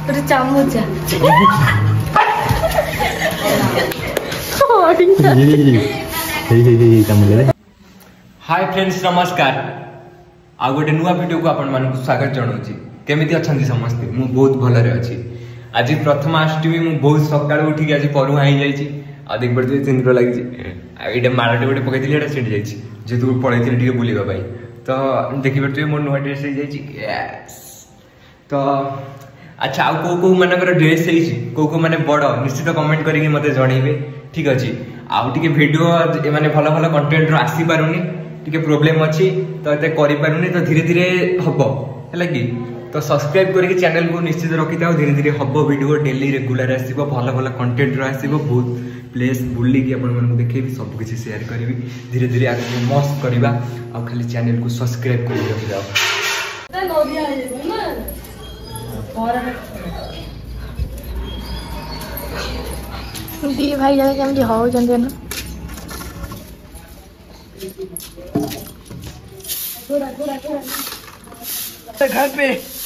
चामचा hi friends नमस्कार आ गोटे नुआ वीडियो को आपण मानक स्वागत जनाऊँगी केमिति अच्छा समस्ते मु बहुत भलरे अच्छी आज प्रथमाष्टमी मु बहुत सकाळ उठिक आज परुआ हो जाइए आ देख पड़े सिंदूर लगी माड़े गोटे पकई सीट जाइए जेहतु पलैली टे बुलवाई तो देखी पड़े मोर नुआ ड्रेस हो जाइए तो अच्छा आउ को मानकर ड्रेस को माने बड़ निश्चित कमेंट करके मत जनइबे ठीक अच्छे आउ टे वीडियो माने भल भल कंटेंट आसी पारुनी टे प्रोब्लेम अच्छी तो ये करें तो धीरे धीरे हम है कि तो सब्सक्राइब करके चैनल को निश्चित रखी था धीरे धीरे हम वीडियो डेली रेगुलर आसो भल भल कंटेंट आसो बहुत प्लेस बुलिकी आपको देखेबी सबकि शेयर करी धीरे धीरे आगे मस्त करवा आ खाली चैनल को सब्सक्राइब कर रखी दी भाई जाने केमती हो जंदे ना घर पे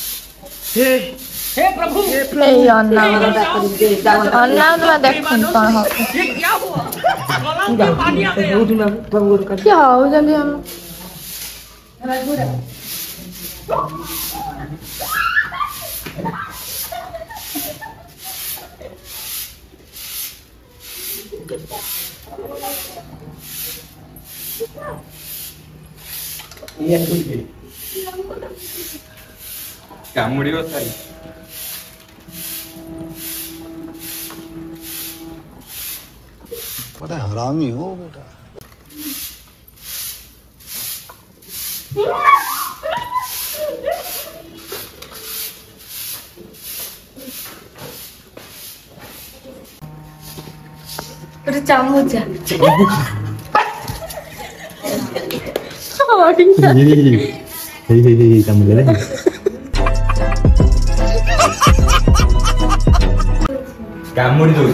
हे प्रभु हे अन्ना मैं देखूं कौन हो ये क्या हुआ गला में पानी आ गया क्या हो जंदे हम क्या मुड़ी होता है बड़ा हरामी हो बेटा चामचा कामुड़ी दो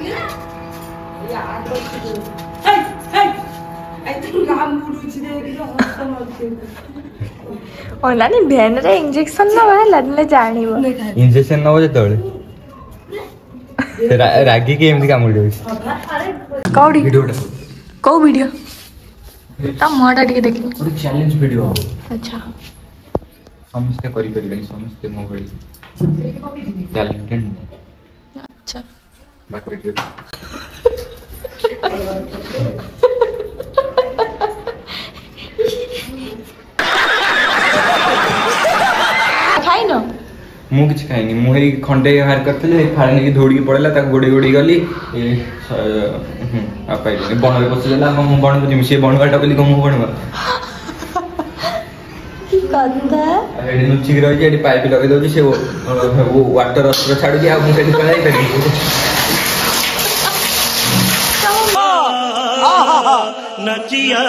ओलानी भेन रे इंजेक्शन न भाई लदले जानिबो इंजेक्शन न हो जेतले रागी के एमती कामुड़ी दो कौड़ी वीडियोटा को वीडियो ता मोटा टिके देखि एक चैलेंज वीडियो अच्छा समस्त करी करी समस्त मोबाइल टैलेंटेड अच्छा बाकी खाई न मु किछ खाइनी मु हे खंडे हार करथले फाड़ नहीं धोड़ी पड़ला ता गोड़ी गोड़ी गली ए आ पाइले बण रे बस देला हम बण को जिमसे बण काटा बोली कम बण कंदा एडी नुची के रही एडी पाइप लगे दो से वो वाटर अस्त्र छाड़ दिया मु सेठी पळाई करी नचिया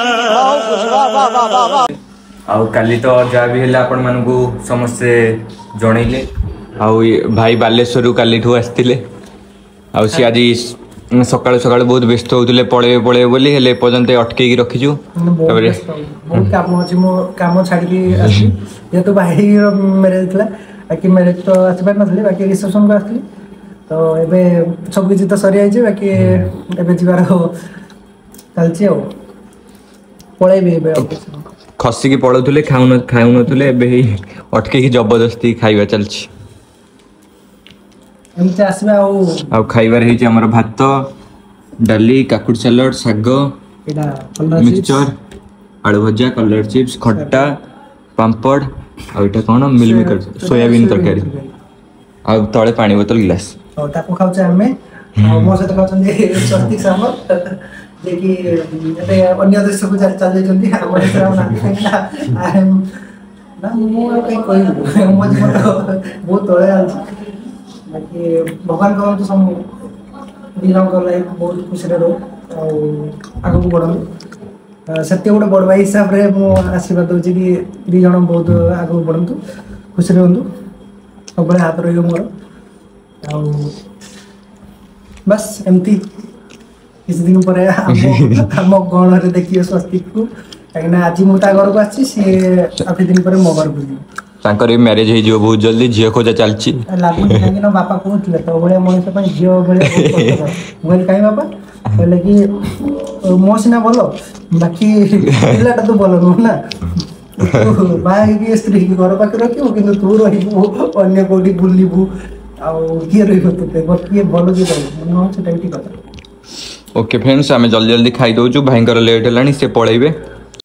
आउ काली तो जहाँ भी है आपण मान को समस्ते जनइले आउ भाई बालेश्वर काली आसते आउ सी आज सकाल सकाल बहुत व्यस्त होते पड़े पड़े बोली हेले पर्यंत अटकई रखीचु बहुत काम अच्छी मो काम छाड़ी जेहेतु भाई मैरेज था बाकी मैरेज तो आसपार नी बाकी रिसेप्शन को आसली तो ये सब किसी तो सरी जाइए बाकी एवं जीवार चलती पलैबी खसिकी पड़ोले खाऊ नुले अटके जबरदस्ती खाइबा चलछि एमती आसबा आ खाइबार है हमर भात डाली काकुड़ सलाड साग मिक्सचर आलू भजा कलर चिप्स खट्टा पापड़ आ एटा कोन मिल मेकर सोयाबीन तरकारी आ तळे पानी बोतल गिलास ताको खाउछे हमें मो सहित खाउछन स्वस्तिक सामर जे कि एते अन्य देश को चल जंदी हमर देश रा ना आई एम ना मो कहीं कोई मो जीवन बहुत तळे आल बाकी भगवान को तो सब दिनों का लाइफ बहुत खुशी रहो आगू बढ़ू से गोटे बड़ भाई हिसाब से मुझे आशीर्वाद दूसरी कि दी जन बहुत आगू बढ़ु खुशी रुहतु सब हाथ रही मोर बस एमती किसी दिन पर आम गण देखिए स्वस्तिक को कहीं आज मुझे घर को आसी सी 8 दिन पर मो घर को ତାଙ୍କର ବି ମ୍ୟାରେଜ ହେଇଯିବ ବହୁତ ଜଲ୍ଦି ଝିଅ ଖୋଜା ଚାଲିଛି ଲାଗୁନି କାହିଁକି ନା ବାପା କହୁଥିଲେ ତ ଭଳିଆ ମଣିଷ ପାଇଁ ଝିଅ ଭଳିଆ ବହୁତ କଷ୍ଟକର। ମୁଁ କହିଲି କାହିଁ ବାପା କହିଲେ କି ମୋ ସିନା ଭଲ ବାକି ପିଲାଟା ତ ଭଲ ନୁହଁ ନା ତୁ ବାହା ହେଇକି ସ୍ତ୍ରୀ କି ଘର ପାଖରେ ରଖିବୁ କିନ୍ତୁ ତୁ ରହିବୁ ଅନ୍ୟ କୋଉଠି ବୁଲିବୁ ଆଉ କିଏ ରହିବ ତୋତେ କିଏ ଭଲ କିଏ ରହିବ ନୁହଁ ସେଟା ବି ଠିକ କଥା। ओके फ्रेंड्स आम जल्दी जल्दी खाई दौचु भाई लेट है से पलैबे